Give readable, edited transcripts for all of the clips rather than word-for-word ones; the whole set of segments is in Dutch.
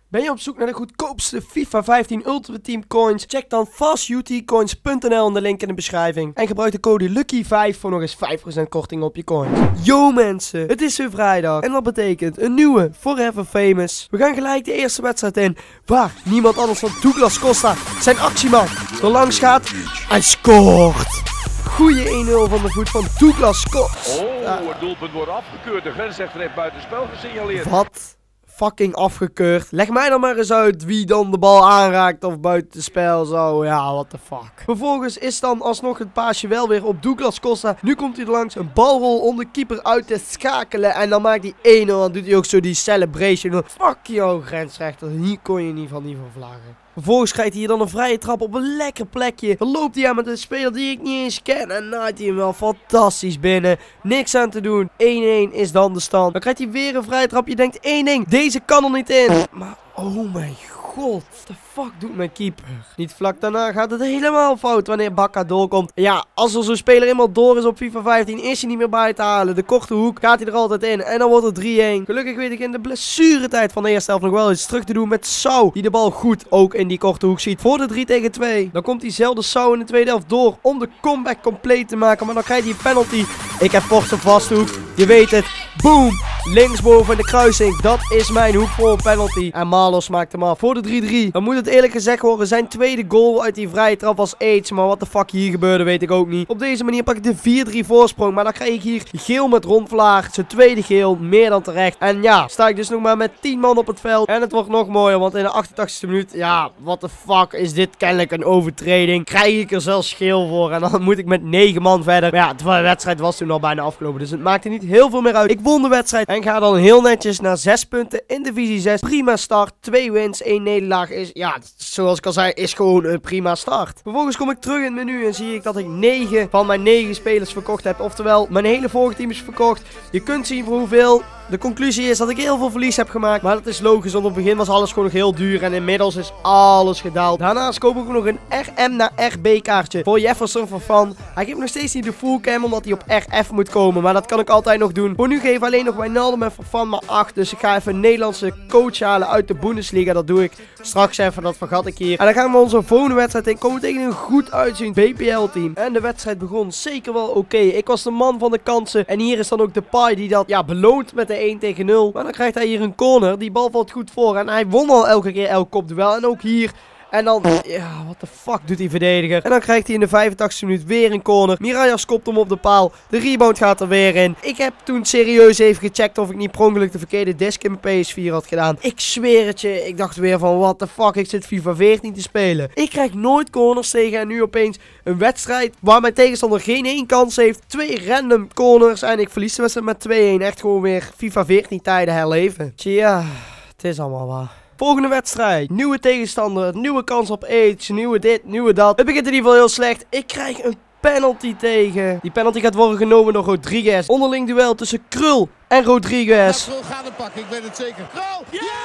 Ben je op zoek naar de goedkoopste FIFA 15 Ultimate Team coins? Check dan fastutcoins.nl in de link in de beschrijving. En gebruik de code LUCKY5 voor nog eens 5% korting op je coins. Yo mensen, het is weer vrijdag. En dat betekent een nieuwe Forever Famous. We gaan gelijk de eerste wedstrijd in. Waar niemand anders dan Douglas Costa zijn actieman er langs gaat en scoort. Goeie 1-0 van de voet van Douglas Costa. Het doelpunt wordt afgekeurd. De grensrechter heeft buitenspel gesignaleerd. Wat? Fucking afgekeurd. Leg mij dan maar eens uit wie dan de bal aanraakt of buitenspel zo. Ja, what the fuck. Vervolgens is dan alsnog het paasje wel weer op Douglas Costa. Nu komt hij er langs een balrol om de keeper uit te schakelen. En dan maakt hij 1-0 en doet hij ook zo die celebration. Fuck jou grensrechter. Hier kon je niet van vlaggen. Vervolgens krijgt hij hier dan een vrije trap op een lekker plekje. Dan loopt hij aan met een speler die ik niet eens ken. En naait hij hem wel fantastisch binnen. Niks aan te doen. 1-1 is dan de stand. Dan krijgt hij weer een vrije trap. Je denkt één ding. Deze kan er niet in. Maar oh mijn god. What the fuck doet mijn keeper? Niet vlak daarna gaat het helemaal fout wanneer Bakka doorkomt. Ja, als er zo'n speler eenmaal door is op FIFA 15 is hij niet meer bij te halen. De korte hoek gaat hij er altijd in. En dan wordt het 3-1. Gelukkig weet ik in de blessuretijd van de eerste helft nog wel iets terug te doen met Sau. Die de bal goed ook in die korte hoek ziet. Voor de 3-2. Dan komt diezelfde Sau in de tweede helft door om de comeback compleet te maken. Maar dan krijgt hij een penalty. Ik heb Forst een vasthoek. Je weet het. Boom. Linksboven in de kruising. Dat is mijn hoek voor een penalty. En Marlos maakt hem af. Voor de 3-3. Dan moet het eerlijk gezegd worden. Zijn tweede goal uit die vrije trap was AIDS. Maar wat de fuck hier gebeurde weet ik ook niet. Op deze manier pak ik de 4-3 voorsprong. Maar dan krijg ik hier geel met Rondvlaag. Zijn tweede geel. Meer dan terecht. En ja, sta ik dus nog maar met 10 man op het veld. En het wordt nog mooier. Want in de 88e minuut. Ja, what the fuck is dit kennelijk een overtreding. Krijg ik er zelfs geel voor. En dan moet ik met 9 man verder. Maar ja, de wedstrijd was toen al bijna afgelopen. Dus het maakte niet heel veel meer uit. Ik won de wedstrijd. En ga dan heel netjes naar 6 punten in divisie 6. Prima start. 2 wins, 1 nederlaag is, ja, zoals ik al zei, is gewoon een prima start. Vervolgens kom ik terug in het menu en zie ik dat ik 9 van mijn 9 spelers verkocht heb. Oftewel, mijn hele vorige team is verkocht. Je kunt zien voor hoeveel. De conclusie is dat ik heel veel verlies heb gemaakt. Maar dat is logisch, want op het begin was alles gewoon nog heel duur. En inmiddels is alles gedaald. Daarnaast koop ik nog een RM naar RB kaartje voor Jefferson van. Hij geeft nog steeds niet de full cam, omdat hij op RF moet komen. Maar dat kan ik altijd nog doen. Voor nu geef ik alleen nog Wijnaldum en Van maar 8. Dus ik ga even een Nederlandse coach halen uit de Bundesliga. Dat doe ik straks even, dat vergat ik hier. En dan gaan we onze volgende wedstrijd in. Komen tegen een goed uitziend BPL team. En de wedstrijd begon zeker wel oké. Ik was de man van de kansen. En hier is dan ook de Pai die dat, ja, beloont met de 1-0. Maar dan krijgt hij hier een corner. Die bal valt goed voor. En hij won al elke keer elk kopduel. En ook hier. En dan, ja, what the fuck doet die verdediger? En dan krijgt hij in de 85e minuut weer een corner. Mirajas kopt hem op de paal. De rebound gaat er weer in. Ik heb toen serieus even gecheckt of ik niet per ongeluk de verkeerde disk in mijn PS4 had gedaan. Ik zweer het je. Ik dacht weer van, what the fuck, ik zit FIFA 14 te spelen. Ik krijg nooit corners tegen en nu opeens een wedstrijd waar mijn tegenstander geen 1 kans heeft. 2 random corners en ik verlies de wedstrijd met 2-1. Echt gewoon weer FIFA 14 tijden herleven. Tja, het is allemaal waar. Volgende wedstrijd. Nieuwe tegenstander. Nieuwe kans op AIDS. Nieuwe dit, nieuwe dat. Het begint in ieder geval heel slecht. Ik krijg een penalty tegen. Die penalty gaat worden genomen door Rodriguez. Onderling duel tussen Krul en Rodriguez. Krul gaat hem pakken, ik weet het zeker. Krul!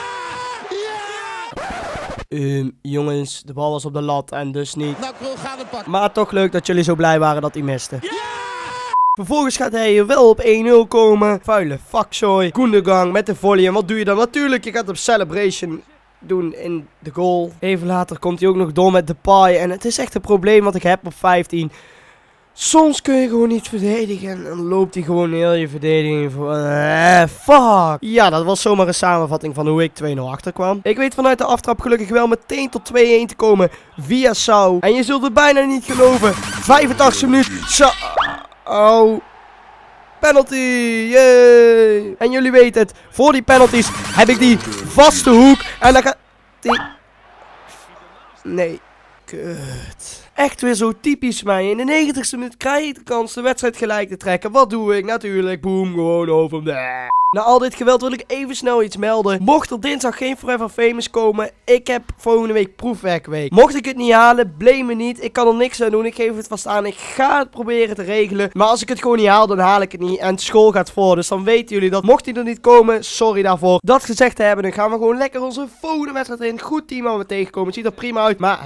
Ja! Jongens, de bal was op de lat en dus niet. Nou, Krul gaat hem pakken. Maar toch leuk dat jullie zo blij waren dat hij miste. Vervolgens gaat hij hier wel op 1-0 komen. Vuile fuckzooi. Gundogan met de volley. En wat doe je dan? Natuurlijk, je gaat op celebration doen in de goal. Even later komt hij ook nog door met de Pai. En het is echt een probleem wat ik heb op 15. Soms kun je gewoon niet verdedigen. En dan loopt hij gewoon heel je verdediging voor. Fuck. Ja, dat was zomaar een samenvatting van hoe ik 2-0 achterkwam. Ik weet vanuit de aftrap gelukkig wel meteen tot 2-1 te komen via Sau. En je zult het bijna niet geloven. 85e minuut. Oh, penalty, yay. En jullie weten het, voor die penalties heb ik die vaste hoek. En dan gaat die... Nee, kut. Echt weer zo typisch mij. In de 90ste minuut krijg ik de kans de wedstrijd gelijk te trekken. Wat doe ik? Natuurlijk, boom, gewoon over. Na al dit geweld wil ik even snel iets melden. Mocht er dinsdag geen Forever Famous komen, ik heb volgende week proefwerkweek. Mocht ik het niet halen, blame me niet. Ik kan er niks aan doen. Ik geef het vast aan. Ik ga het proberen te regelen. Maar als ik het gewoon niet haal, dan haal ik het niet. En school gaat voor. Dus dan weten jullie dat. Mocht hij er niet komen, sorry daarvoor. Dat gezegd te hebben, dan gaan we gewoon lekker onze volgende wedstrijd in. Goed team waar we tegenkomen. Het ziet er prima uit. Maar het begint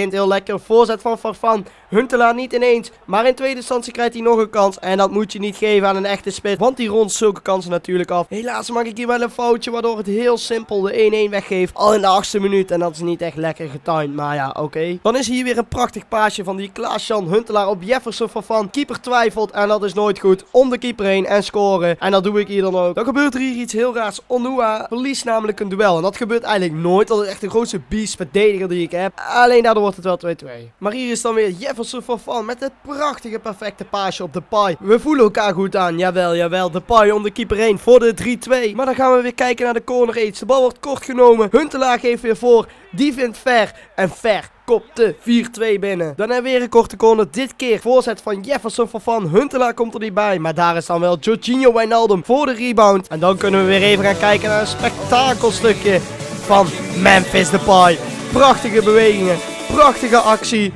begint heel lekker. Voorzet van Farfan. Huntelaar niet ineens, maar in tweede instantie krijgt hij nog een kans. En dat moet je niet geven aan een echte spits, want die rondt zulke kansen natuurlijk af. Helaas maak ik hier wel een foutje, waardoor het heel simpel de 1-1 weggeeft. Al in de 8e minuut en dat is niet echt lekker getimed, maar ja, oké. Dan is hier weer een prachtig paasje van die Klaas-Jan Huntelaar op Jefferson Farfan. Keeper twijfelt en dat is nooit goed. Om de keeper heen en scoren. En dat doe ik hier dan ook. Dan gebeurt er hier iets heel raars. Onua verliest namelijk een duel. En dat gebeurt eigenlijk nooit. Dat is echt de grootste beast verdediger die ik heb. Alleen daardoor wordt het wel 2-2. Maar hier is dan weer Jefferson Farfan met het prachtige perfecte paasje op Depay. We voelen elkaar goed aan. Jawel, jawel. Depay om de keeper heen voor de 3-2. Maar dan gaan we weer kijken naar de corner aids. De bal wordt kort genomen. Huntelaar geeft weer voor. Die vindt Ver. En Ver kopt de 4-2 binnen. Dan hebben we weer een korte corner. Dit keer voorzet van Jefferson Farfan. Huntelaar komt er niet bij. Maar daar is dan wel Jorginho Wijnaldum voor de rebound. En dan kunnen we weer even gaan kijken naar een spektakelstukje van Memphis Depay. Prachtige bewegingen. Prachtige actie.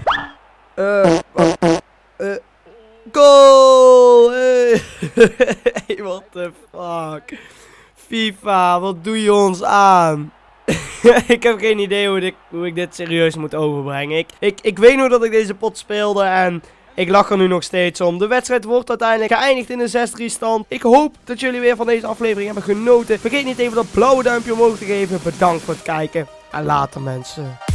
Goal! Hey, what the fuck? FIFA, wat doe je ons aan? Ik heb geen idee hoe ik dit serieus moet overbrengen. Ik weet nog dat ik deze pot speelde en ik lach er nu nog steeds om. De wedstrijd wordt uiteindelijk geëindigd in een 6-3 stand. Ik hoop dat jullie weer van deze aflevering hebben genoten. Vergeet niet even dat blauwe duimpje omhoog te geven. Bedankt voor het kijken en later mensen.